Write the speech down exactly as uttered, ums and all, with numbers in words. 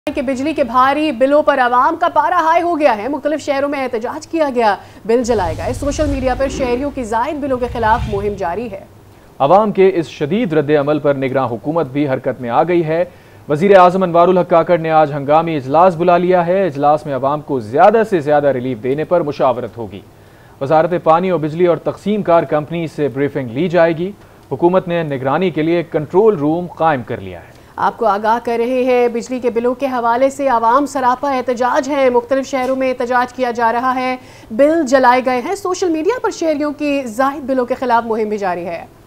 कि बिजली के भारी बिलों पर आवाम का पारा हाई हो गया है। मुख्तलिफ शहरों में एहतजाज किया गया, बिल जलाए गए। सोशल मीडिया पर शहरियों की जायद बिलों के खिलाफ मुहिम जारी है। आवाम के इस शदीद रद्द अमल पर निगरान हुकूमत भी हरकत में आ गई है। वजीर आजम अनवारुल हक काकड़ ने आज हंगामी इजलास बुला लिया है। इजलास में आवाम को ज्यादा से ज्यादा रिलीफ देने पर मुशावरत होगी। वजारत पानी और बिजली और तकसीम कार कंपनी से ब्रीफिंग ली जाएगी। हुकूमत ने निगरानी के लिए कंट्रोल रूम कायम कर लिया है। आपको आगाह कर रहे हैं, बिजली के बिलों के हवाले से आवाम सरापा एहतजाज है। मुख्तलिफ शहरों में एहतजाज किया जा रहा है, बिल जलाए गए हैं। सोशल मीडिया पर शहरियों की जायद बिलों के खिलाफ मुहिम भी जारी है।